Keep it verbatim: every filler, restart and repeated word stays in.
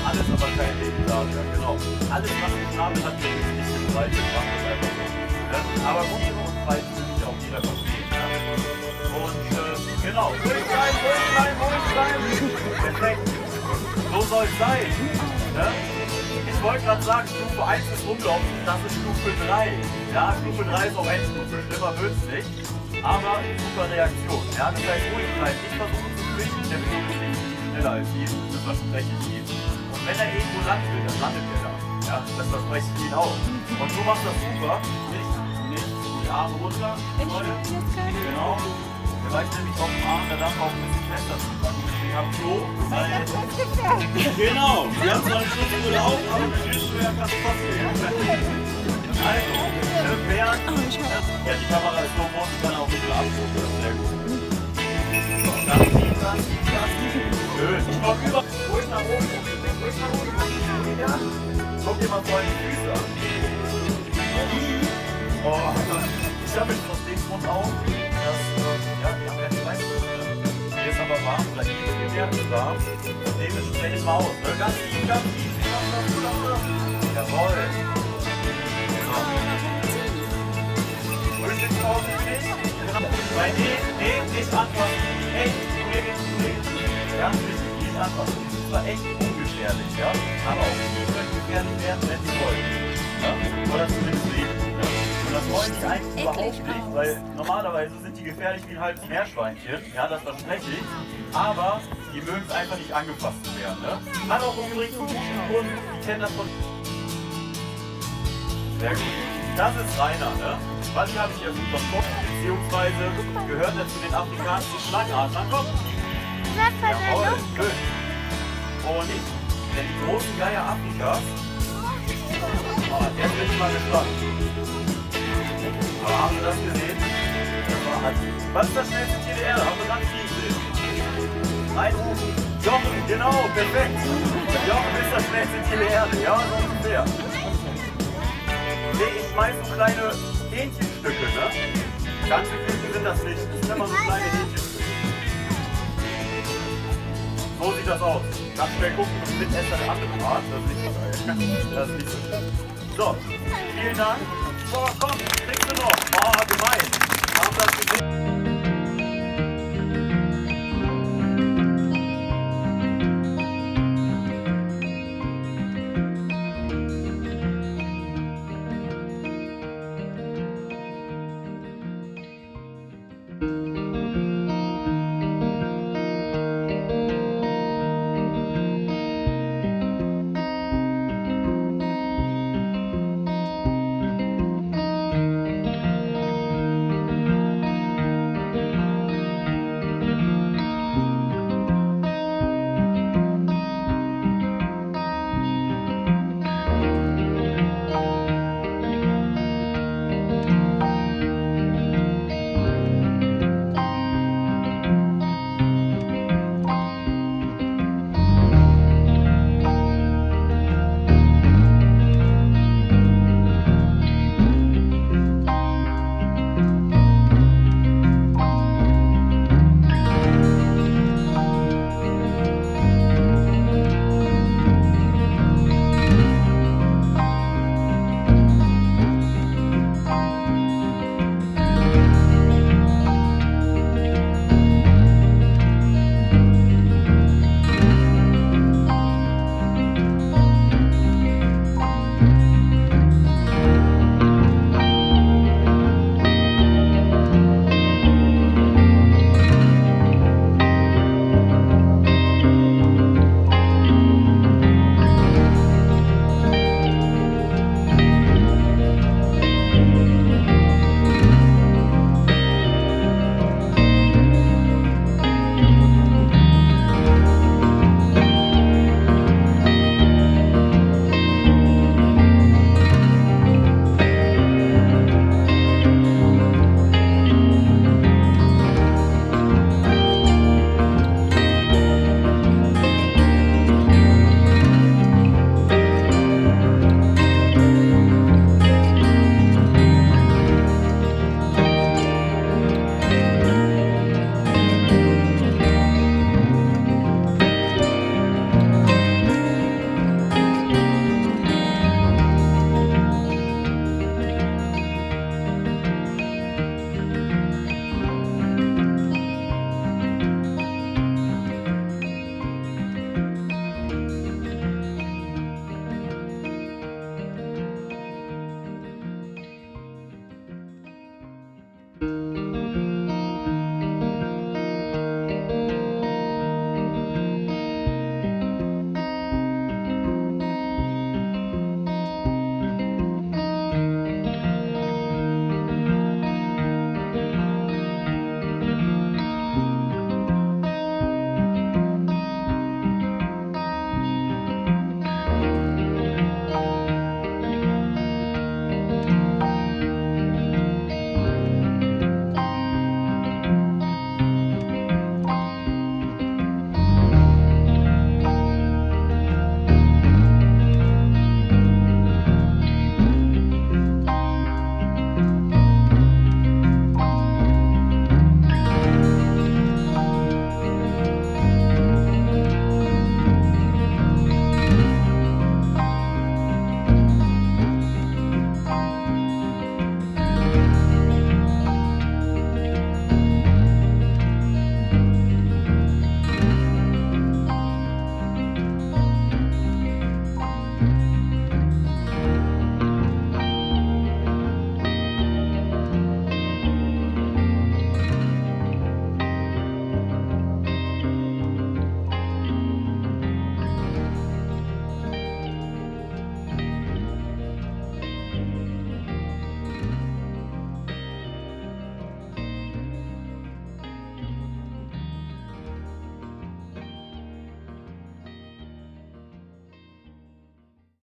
alles, aber kein Vegetarier, genau. Alles, was einen Schnabel hat, wird nicht gebreitet, macht das einfach so. Ja? Aber Gummibo und Preis will sich auch jeder verstehen. Ja? Und äh, genau, ruhig bleiben, ruhig bleiben, ruhig bleiben. Perfekt. So soll es sein. Ja? Ich wollte gerade sagen, Stufe eins ist rumlaufen, das ist Stufe drei. Ja, Stufe drei ist auch Endstufe, schlimmer wird es nicht. Aber super Reaktion. Ja, das heißt ruhig bleiben. Ich versuche zu fliegen, der Pilot ist nicht schneller als ihn, das verspreche ich ihm. Und wenn er irgendwo landen will, dann landet er da. Ja, das verspreche ich ihm auch. Und du machst das super. Nicht, nicht die Arme runter, Leute. Genau. Der reicht nämlich auf den Arm, der darf auch ein bisschen fester zu packen. Deswegen am Klo. Genau. Wir haben zwar einen Schutzbrille auf, aber mit Hilfsschwer kannst du trotzdem. Also, während, ja, die Kamera ist so groß, die kann auch ein bisschen abgucken, das ist sehr gut. So, dann tief, dann tief, dann tief. Schön. Ich komme über. Ruhig nach oben, ruhig nach oben. Ja. Guck dir mal vorhin die Füße an. Oh, ich habe jetzt aus dem Grund auch, dass, ja, wir haben ja die Leistung. Hier ist aber warm, oder hier ist der Wert warm. Und dementsprechend mal aus. Ne? Ganz tief, ganz tief. Jawohl. Frühstückspause für dich? Bei nee, nee, nicht antworten. Echt, mir geht's nicht. Ganz wichtig, nicht antworten. Die sind zwar echt ungefährlich, ja, aber auch die können gefährlich werden, wenn sie wollen. Ja? Oder zumindest leben. Ja? Und das wollen die eigentlich überhaupt nicht, weil normalerweise sind die gefährlich wie ein halbes Meerschweinchen. Ja, das verspreche ich. Aber die mögen es einfach nicht angefasst zu werden. Ne? Hat auch übrigens einen guten Grund, die kennen das von. Sehr gut. Das ist Rainer, ne? Was habe ich ja gut bekommen, beziehungsweise gehört er zu den afrikanischen Schlangenarten. Komm! Jawohl, schön. Und ich, denn die großen Geier Afrikas, oh, jetzt bin ich mal gespannt. Aber haben Sie das gesehen? Das war halt. Was ist das schnellste Tier der Erde? Haben wir gar nicht gesehen. Nein? Jochen, genau, perfekt. Jochen ist das schnellste Tier der Erde, ja, so ungefähr. Nee, ich schmeiß so kleine Hähnchenstücke, ne? Ganze Küken sind das nicht, das sind immer so kleine Hähnchenstücke. So sieht das aus. Ganz schnell gucken und mit Esser der anderen Art, das ist nicht so geil. Das ist nicht so schön. So, vielen Dank. So, komm, kriegst du noch. Oh, gemein. Haben das gesehen?